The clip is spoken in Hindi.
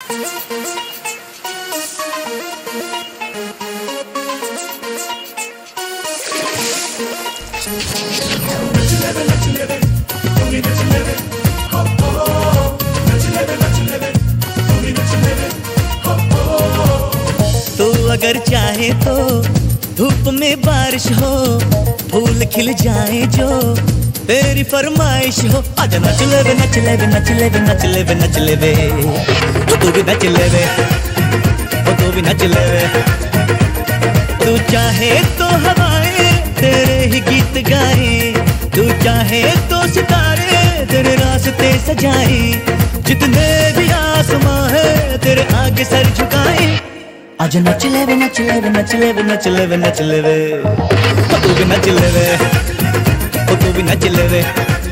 तो अगर चाहे तो धूप में बारिश हो, फूल खिल जाए जो तेरी फरमाइश हो। आजा नच लेवे नच लेवे नच लेवे नच लेवे नच लेवे, तू भी नच लेवे, तू भी नच लेवे। तू चाहे तो हवाएं तेरे ही गीत गाए, तू चाहे तो सितारे तेरे रास्ते सजाए, जितने भी आसमां है तेरे आगे सर झुकाए। आजा नच लेवे नच लेवे नच लेवे नच लेवे नच लेवे, तू भी नच लेवे, तू भी नच लेवे।